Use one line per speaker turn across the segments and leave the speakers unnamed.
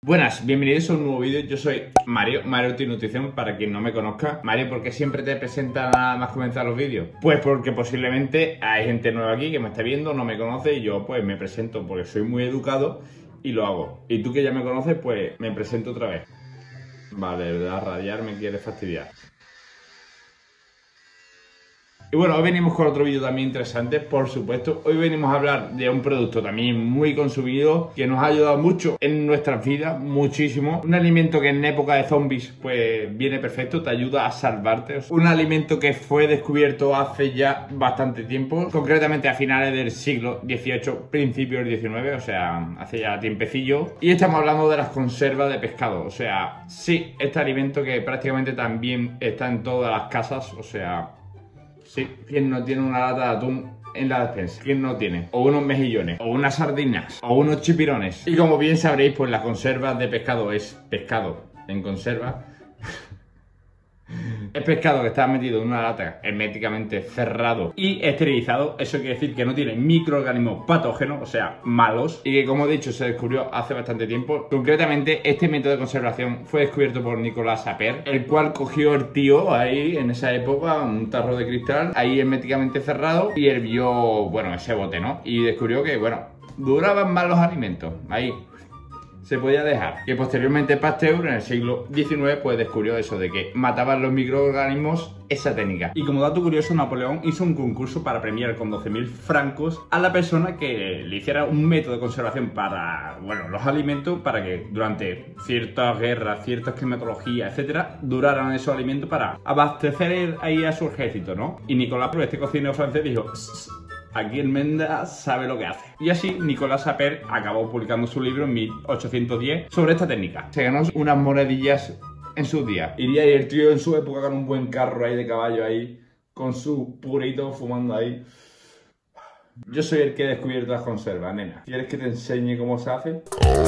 Buenas, bienvenidos a un nuevo vídeo. Yo soy Mario Nutrición, para quien no me conozca. Mario, ¿por qué siempre te presenta nada más comenzar los vídeos? Pues porque posiblemente hay gente nueva aquí que me está viendo, no me conoce y yo pues me presento porque soy muy educado y lo hago. Y tú que ya me conoces, pues me presento otra vez. Vale, de verdad, radiar me quiere fastidiar. Y bueno, hoy venimos con otro vídeo también interesante, por supuesto. Hoy venimos a hablar de un producto también muy consumido, que nos ha ayudado mucho en nuestras vidas, muchísimo. Un alimento que en época de zombies, pues viene perfecto, te ayuda a salvarte. Un alimento que fue descubierto hace ya bastante tiempo, concretamente a finales del siglo XVIII, principios del XIX, o sea, hace ya tiempecillo. Y estamos hablando de las conservas de pescado, o sea, sí, este alimento que prácticamente también está en todas las casas, o sea... Sí, ¿quién no tiene una lata de atún en la despensa? ¿Quién no tiene? O unos mejillones, o unas sardinas, o unos chipirones. Y como bien sabréis, pues las conservas de pescado es pescado en conserva. Es pescado que está metido en una lata herméticamente cerrado y esterilizado. Eso quiere decir que no tiene microorganismos patógenos, o sea, malos. Y que, como he dicho, se descubrió hace bastante tiempo. Concretamente, este método de conservación fue descubierto por Nicolas Appert, el cual cogió el tío ahí, en esa época, un tarro de cristal, ahí herméticamente cerrado, y hirvió, bueno, ese bote, ¿no? Y descubrió que, bueno, duraban más los alimentos. Ahí se podía dejar. Que posteriormente Pasteur en el siglo XIX pues descubrió eso de que mataban los microorganismos esa técnica. Y como dato curioso, Napoleón hizo un concurso para premiar con 12.000 francos a la persona que le hiciera un método de conservación para, bueno, los alimentos, para que durante ciertas guerras, ciertas climatologías, etcétera, duraran esos alimentos para abastecer ahí a su ejército, ¿no? Y Nicolas, este cocinero francés, dijo: aquí el Menda sabe lo que hace. Y así Nicolas Appert acabó publicando su libro en 1810 sobre esta técnica. Se ganó unas monedillas en sus días. Iría ahí el tío en su época con un buen carro ahí de caballo ahí, con su purito fumando ahí. Yo soy el que he descubierto las conservas, nena. ¿Quieres que te enseñe cómo se hace?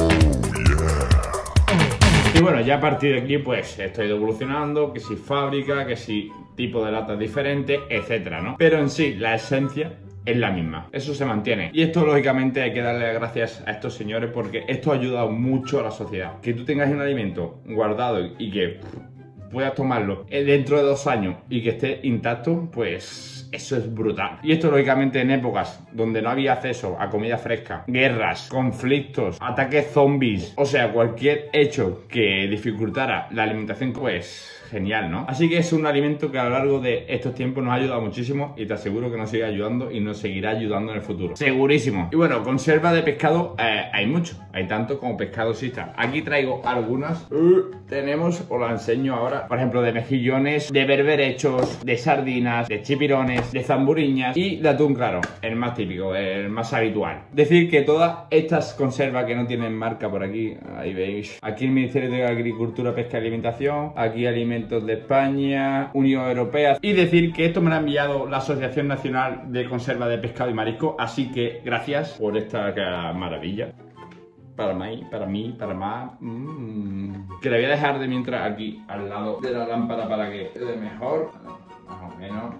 Y bueno, ya a partir de aquí pues estoy evolucionando, que si fábrica, que si tipo de latas diferentes, etcétera, ¿no? Pero en sí, la esencia es la misma, eso se mantiene. Y esto lógicamente hay que darle las gracias a estos señores, porque esto ha ayudado mucho a la sociedad. Que tú tengas un alimento guardado y que puedas tomarlo dentro de 2 años y que esté intacto, pues eso es brutal. Y esto lógicamente en épocas donde no había acceso a comida fresca, guerras, conflictos, ataques zombies, o sea, cualquier hecho que dificultara la alimentación, pues genial, ¿no? Así que es un alimento que a lo largo de estos tiempos nos ha ayudado muchísimo y te aseguro que nos sigue ayudando y nos seguirá ayudando en el futuro. Segurísimo. Y bueno, conserva de pescado hay mucho. Hay tanto como pescado exista. Aquí traigo algunas. Tenemos, os las enseño ahora, por ejemplo, de mejillones, de berberechos, de sardinas, de chipirones, de zamburiñas y de atún claro, el más típico, el más habitual. Decir que todas estas conservas que no tienen marca por aquí, ahí veis, aquí el Ministerio de Agricultura, Pesca y Alimentación, aquí Alimentos de España, Unión Europea, y decir que esto me lo ha enviado la Asociación Nacional de Conserva de Pescado y Marisco, así que gracias por esta maravilla. Para mí, para más. Que la voy a dejar de mientras aquí, al lado de la lámpara para que quede mejor. Más o menos.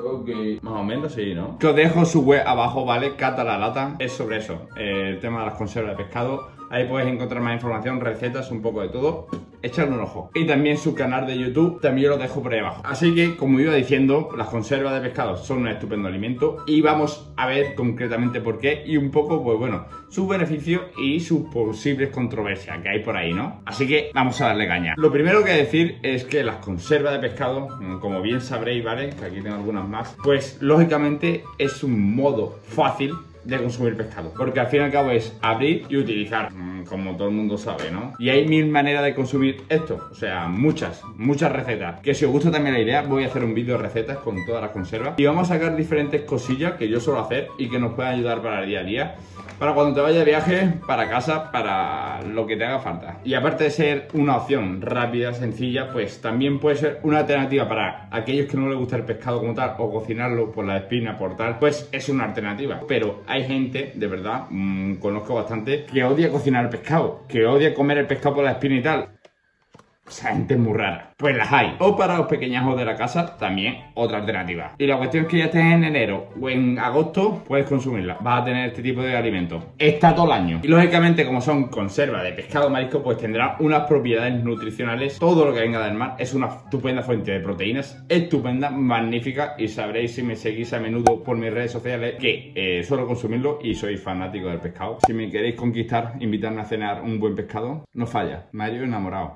Ok, más o menos sí, ¿no? Que os dejo su web abajo, ¿vale? Cata la lata. Es sobre eso, el tema de las conservas de pescado. Ahí puedes encontrar más información, recetas, un poco de todo. Echadle un ojo. Y también su canal de YouTube, también lo dejo por ahí abajo. Así que, como iba diciendo, las conservas de pescado son un estupendo alimento y vamos a ver concretamente por qué y un poco, pues bueno, sus beneficios y sus posibles controversias que hay por ahí, ¿no? Así que vamos a darle caña. Lo primero que decir es que las conservas de pescado, como bien sabréis, ¿vale? Que aquí tengo algunas más, pues lógicamente es un modo fácil de consumir pescado, porque al fin y al cabo es abrir y utilizar, como todo el mundo sabe, ¿no? Y hay 1000 maneras de consumir esto, o sea, muchas recetas. Que si os gusta también la idea, voy a hacer un vídeo de recetas con todas las conservas y vamos a sacar diferentes cosillas que yo suelo hacer y que nos puedan ayudar para el día a día, para cuando te vayas de viaje, para casa, para lo que te haga falta. Y aparte de ser una opción rápida, sencilla, pues también puede ser una alternativa para aquellos que no les gusta el pescado como tal, o cocinarlo por la espina, por tal, pues es una alternativa. Pero hay gente, de verdad, conozco bastante, que odia cocinar el pescado, que odia comer el pescado por la espina y tal. Esa gente es muy rara. Pues las hay. O para los pequeñajos de la casa, también otra alternativa. Y la cuestión es que ya estés en enero o en agosto, puedes consumirla. Vas a tener este tipo de alimentos. Está todo el año. Y lógicamente, como son conservas de pescado, marisco, pues tendrá unas propiedades nutricionales. Todo lo que venga del mar es una estupenda fuente de proteínas. Estupenda, magnífica. Y sabréis, si me seguís a menudo por mis redes sociales, que suelo consumirlo y soy fanático del pescado. Si me queréis conquistar, invitarme a cenar un buen pescado, no falla. Mario enamorado.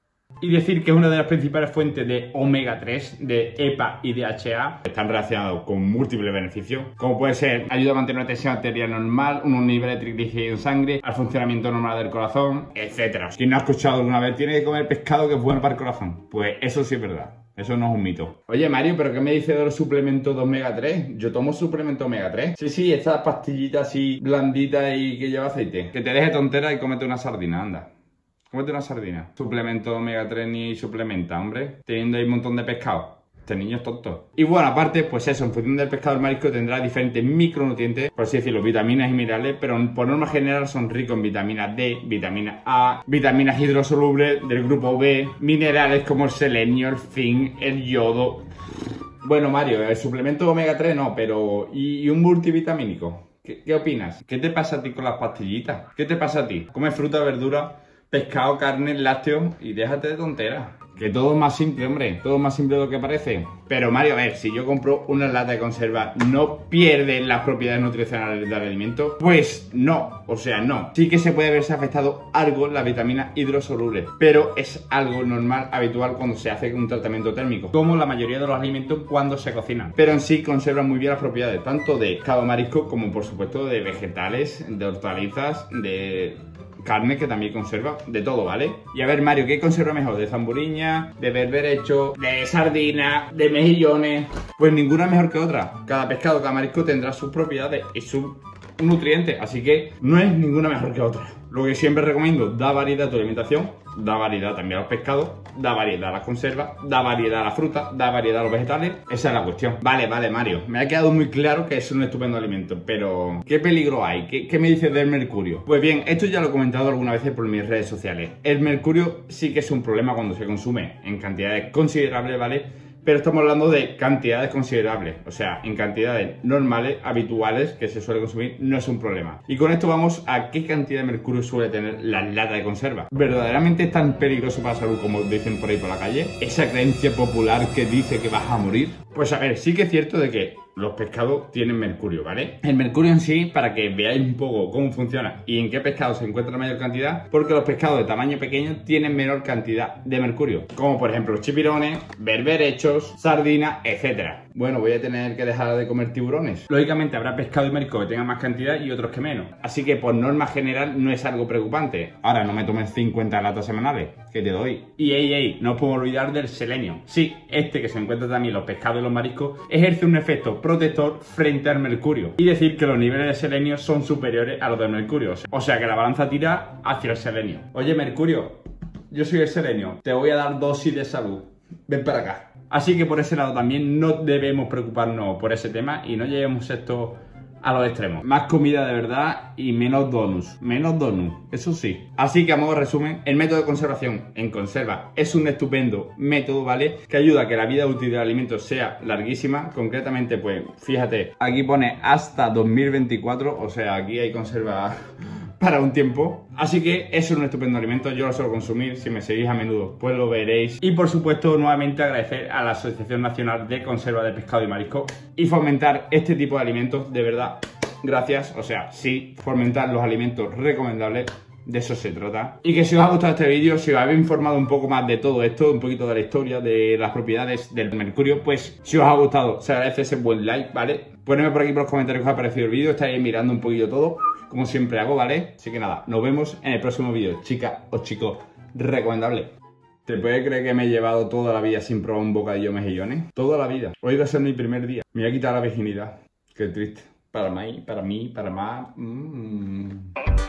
Y decir que es una de las principales fuentes de omega 3, de EPA y DHA. Están relacionados con múltiples beneficios, como puede ser ayuda a mantener una tensión arterial normal, unos niveles de triglicéridos en sangre, al funcionamiento normal del corazón, etc. ¿Quién no ha escuchado alguna vez? Tiene que comer pescado que es bueno para el corazón. Pues eso sí es verdad. Eso no es un mito. Oye, Mario, ¿pero qué me dices de los suplementos de omega 3? Yo tomo suplemento omega 3. Sí, esta pastillita así blandita y que lleva aceite. Que te deje tontera y cómete una sardina, anda. Cómete una sardina. Suplemento omega 3 ni suplementa, hombre. Teniendo ahí un montón de pescado. Este niño es tonto. Y bueno, aparte, pues eso, en función del pescado, el marisco tendrá diferentes micronutrientes, por así decirlo, vitaminas y minerales, pero por norma general son ricos en vitamina D, vitamina A, vitaminas hidrosolubles del grupo B, minerales como el selenio, el zinc, el yodo. Bueno, Mario, el suplemento omega 3 no, pero... ¿Y un multivitamínico? ¿Qué opinas? ¿Qué te pasa a ti con las pastillitas? ¿Qué te pasa a ti? Comes fruta, verdura, pescado, carne, lácteos y déjate de tonteras. Que todo es más simple, hombre. Todo es más simple de lo que parece. Pero Mario, a ver, si yo compro una lata de conserva, ¿no pierden las propiedades nutricionales del alimento? Pues no, o sea, no. Sí que se puede verse afectado algo la vitamina hidrosoluble, pero es algo normal, habitual cuando se hace un tratamiento térmico, como la mayoría de los alimentos cuando se cocinan. Pero en sí conservan muy bien las propiedades, tanto de pescado, marisco, como por supuesto de vegetales, de hortalizas, de... carne, que también conserva, de todo, ¿vale? Y a ver, Mario, ¿qué conserva mejor? ¿De zamburiña, de berberecho, de sardina, de mejillones? Pues ninguna mejor que otra. Cada pescado, cada marisco tendrá sus propiedades y sus nutrientes, así que no es ninguna mejor que otra. Lo que siempre recomiendo, da variedad a tu alimentación, da variedad también a los pescados, da variedad a las conservas, da variedad a la fruta, da variedad a los vegetales. Esa es la cuestión. Vale, Mario, me ha quedado muy claro que es un estupendo alimento, pero ¿qué peligro hay? ¿Qué me dices del mercurio? Pues bien, esto ya lo he comentado algunas veces por mis redes sociales. El mercurio sí que es un problema cuando se consume en cantidades considerables, ¿vale? Pero estamos hablando de cantidades considerables, o sea, en cantidades normales, habituales, que se suele consumir, no es un problema. Y con esto vamos a qué cantidad de mercurio suele tener la lata de conserva. ¿Verdaderamente es tan peligroso para la salud como dicen por ahí por la calle? ¿Esa creencia popular que dice que vas a morir? Pues a ver, sí que es cierto de que los pescados tienen mercurio, ¿vale? El mercurio en sí, para que veáis un poco cómo funciona y en qué pescado se encuentra la mayor cantidad, porque los pescados de tamaño pequeño tienen menor cantidad de mercurio, como por ejemplo los chipirones, berberechos, sardinas, etc. Bueno, voy a tener que dejar de comer tiburones. Lógicamente habrá pescado y marisco que tengan más cantidad y otros que menos, así que por norma general no es algo preocupante. Ahora, no me tomes 50 latas semanales, que te doy. Y no os puedo olvidar del selenio. Sí, este que se encuentra también en los pescados y los mariscos ejerce un efecto protector frente al mercurio, y decir que los niveles de selenio son superiores a los del mercurio, o sea que la balanza tira hacia el selenio. Oye, mercurio, yo soy el selenio, te voy a dar dosis de salud, ven para acá. Así que por ese lado también no debemos preocuparnos por ese tema y no llevemos esto a los extremos. Más comida de verdad y menos donuts. Menos donuts, eso sí. Así que a modo de resumen, el método de conservación en conserva es un estupendo método, ¿vale? Que ayuda a que la vida útil del alimento sea larguísima. Concretamente, pues, fíjate, aquí pone hasta 2024, o sea, aquí hay conserva para un tiempo. Así que es un estupendo alimento, yo lo suelo consumir, si me seguís a menudo pues lo veréis. Y por supuesto, nuevamente agradecer a la Asociación Nacional de Conserva de Pescado y Marisco y fomentar este tipo de alimentos, de verdad, gracias. O sea, sí, fomentar los alimentos recomendables, de eso se trata. Y que si os ha gustado este vídeo, si os habéis informado un poco más de todo esto, un poquito de la historia, de las propiedades del mercurio, pues si os ha gustado, se agradece ese buen like, ¿vale? Ponedme por aquí por los comentarios qué os ha parecido el vídeo, estaréis mirando un poquito todo, como siempre hago, ¿vale? Así que nada, nos vemos en el próximo vídeo, chica o chico recomendable. ¿Te puedes creer que me he llevado toda la vida sin probar un bocadillo de mejillones? Toda la vida. Hoy va a ser mi primer día. Me voy a quitar la virginidad. Qué triste. Para mí, para más.